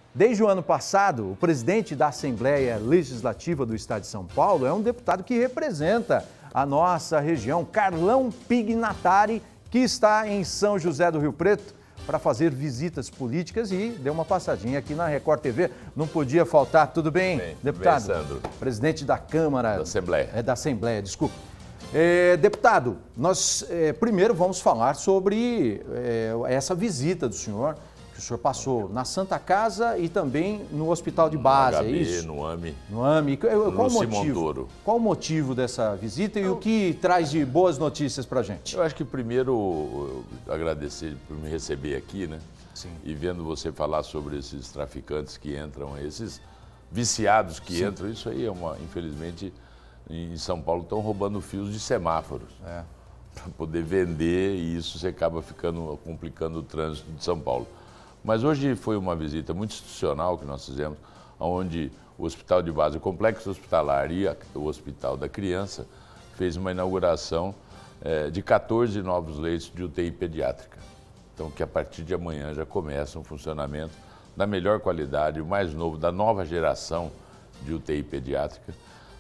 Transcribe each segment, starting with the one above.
Desde o ano passado, o presidente da Assembleia Legislativa do Estado de São Paulo é um deputado que representa a nossa região, Carlão Pignatari, que está em São José do Rio Preto para fazer visitas políticas e deu uma passadinha aqui na Record TV. Não podia faltar. Tudo bem, deputado? Bem, Sandro. Presidente da Câmara. Da Assembleia. Da Assembleia, desculpa. Deputado, nós primeiro vamos falar sobre essa visita do senhor, que o senhor passou na Santa Casa e também no Hospital de Base, no HB, é isso? No AMI. No AMI. Qual o motivo? Montoro. Qual o motivo dessa visita e o que traz de boas notícias para a gente? Eu acho que primeiro agradecer por me receber aqui, né? Sim. E vendo você falar sobre esses traficantes que entram, esses viciados que entram, isso aí é infelizmente, em São Paulo estão roubando fios de semáforos para poder vender e isso você acaba complicando o trânsito de São Paulo. Mas hoje foi uma visita muito institucional que nós fizemos, onde o Hospital de Base, o Complexo Hospitalar e o Hospital da Criança fez uma inauguração de 14 novos leitos de UTI pediátrica. Então, que a partir de amanhã já começa um funcionamento da melhor qualidade, o mais novo, da nova geração de UTI pediátrica.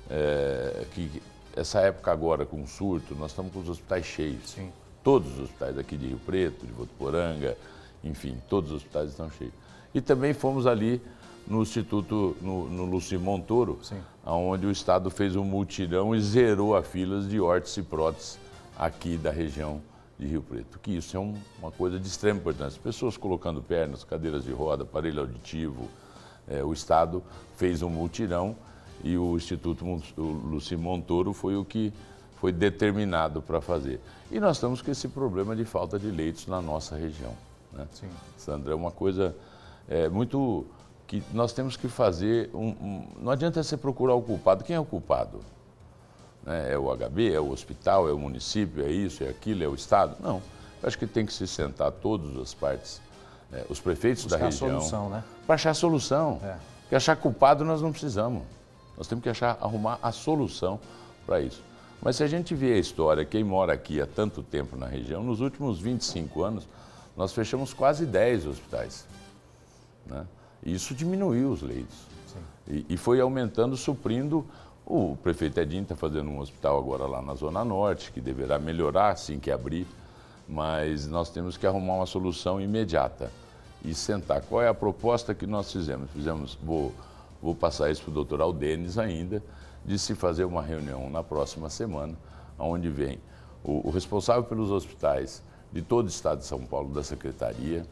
Que essa época agora, com o surto, nós estamos com os hospitais cheios. Sim. Todos os hospitais aqui de Rio Preto, de Votuporanga, enfim, todos os hospitais estão cheios. E também fomos ali no Instituto, no Luci Montoro, onde o Estado fez um mutirão e zerou as filas de órtese e prótese aqui da região de Rio Preto. Que isso é uma coisa de extrema importância. Pessoas colocando pernas, cadeiras de roda, aparelho auditivo. O Estado fez um mutirão e o Instituto Luci Montoro foi o que foi determinado para fazer. E nós estamos com esse problema de falta de leitos na nossa região. Né? Sim. Sandra, é uma coisa muito que nós temos que fazer. Não adianta você procurar o culpado. Quem é o culpado? É o HB, é o hospital, é o município, é isso, é aquilo, é o Estado? Não. Eu acho que tem que se sentar todas as partes, os prefeitos da região, solução, né? Para achar a solução. Porque achar culpado nós não precisamos. Nós temos que arrumar a solução para isso. Mas se a gente vê a história, quem mora aqui há tanto tempo na região, nos últimos 25 anos, nós fechamos quase 10 hospitais. Né? E isso diminuiu os leitos. E foi aumentando, suprindo. O prefeito Edinho está fazendo um hospital agora lá na Zona Norte, que deverá melhorar assim que abrir, mas nós temos que arrumar uma solução imediata e sentar. Qual é a proposta que nós fizemos? Vou passar isso para o doutor Aldenes ainda, de se fazer uma reunião na próxima semana, onde vem o responsável pelos hospitais de todo o Estado de São Paulo, da Secretaria,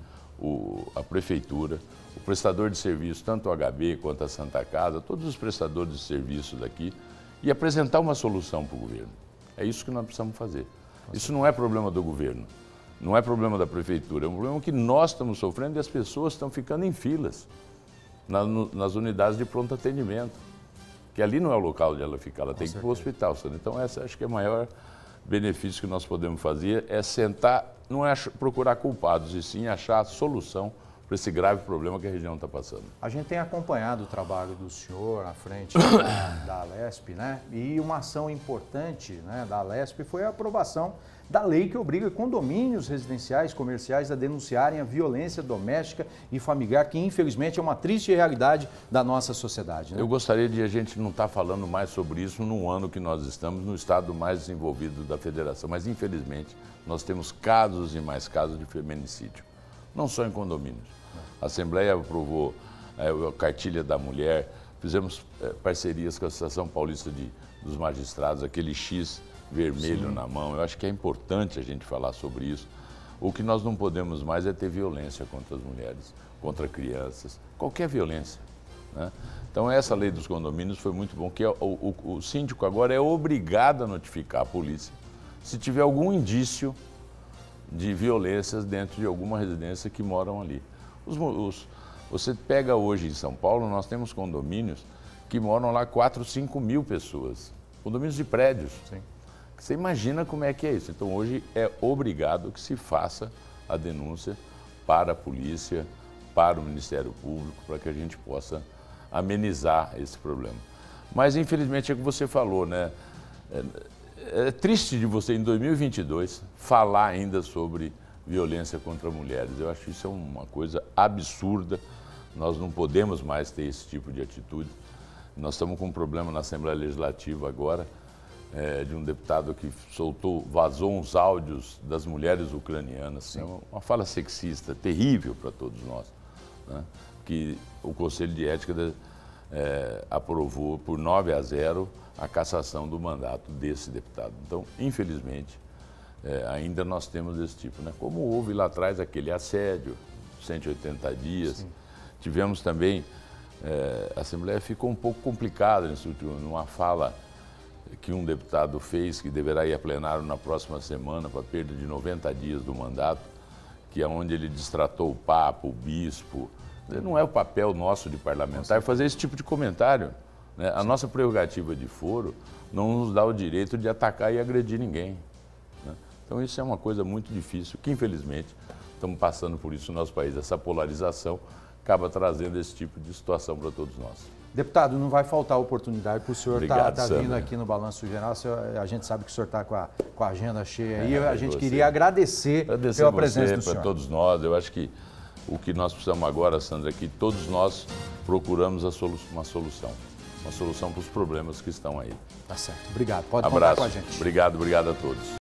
a Prefeitura, o prestador de serviço, tanto o HB quanto a Santa Casa, todos os prestadores de serviço daqui, e apresentar uma solução para o governo. É isso que nós precisamos fazer. Isso não é problema do governo, não é problema da Prefeitura, é um problema que nós estamos sofrendo e as pessoas estão ficando em filas nas unidades de pronto atendimento, que ali não é o local onde ela fica, ela tem que ir para o hospital. Então, essa acho que é o maior benefício que nós podemos fazer, é sentar, não é procurar culpados, e sim achar a solução para esse grave problema que a região está passando. A gente tem acompanhado o trabalho do senhor à frente da Alesp, né? E uma ação importante, né, da Alesp foi a aprovação da lei que obriga condomínios residenciais, comerciais a denunciarem a violência doméstica e familiar, que infelizmente é uma triste realidade da nossa sociedade. Né? Eu gostaria de a gente não estar falando mais sobre isso num ano que nós estamos no estado mais desenvolvido da federação, mas infelizmente nós temos casos e mais casos de feminicídio, não só em condomínios. A Assembleia aprovou a Cartilha da Mulher, fizemos parcerias com a Associação Paulista dos Magistrados, aquele X vermelho na mão. Eu acho que é importante a gente falar sobre isso. O que nós não podemos mais é ter violência contra as mulheres, contra crianças, qualquer violência. Né? Então, essa lei dos condomínios foi muito bom, que o síndico agora é obrigado a notificar a polícia se tiver algum indício de violências dentro de alguma residência que moram ali. Você pega hoje em São Paulo, nós temos condomínios que moram lá 4, 5 mil pessoas, condomínios de prédios. Sim. Você imagina como é que é isso. Então, hoje é obrigado que se faça a denúncia para a polícia, para o Ministério Público, para que a gente possa amenizar esse problema. Mas, infelizmente, é o que você falou, né? É triste de você, em 2022, falar ainda sobre violência contra mulheres. Eu acho que isso é uma coisa absurda. Nós não podemos mais ter esse tipo de atitude. Nós estamos com um problema na Assembleia Legislativa agora, de um deputado que vazou uns áudios das mulheres ucranianas. É uma fala sexista terrível para todos nós, né? Que o Conselho de Ética aprovou por 9-0 a cassação do mandato desse deputado. Então, infelizmente, ainda nós temos esse tipo, né? Como houve lá atrás aquele assédio, 180 dias. Sim. Tivemos também, a Assembleia ficou um pouco complicada nesse último, numa fala que um deputado fez, que deverá ir a plenário na próxima semana para perda de 90 dias do mandato, que é onde ele destratou o Papa, o Bispo. Não é o papel nosso de parlamentar fazer esse tipo de comentário, né? A nossa prerrogativa de foro não nos dá o direito de atacar e agredir ninguém, né? Então isso é uma coisa muito difícil, que infelizmente estamos passando por isso no nosso país. Essa polarização acaba trazendo esse tipo de situação para todos nós. Deputado, não vai faltar oportunidade para o senhor estar vindo aqui no Balanço Geral. A gente sabe que o senhor está com a agenda cheia aí. A gente queria agradecer pela presença do senhor. Para todos nós. Eu acho que o que nós precisamos agora, Sandra, é que todos nós procuramos uma solução para os problemas que estão aí. Tá certo. Obrigado. Pode contar com a gente. Obrigado a todos.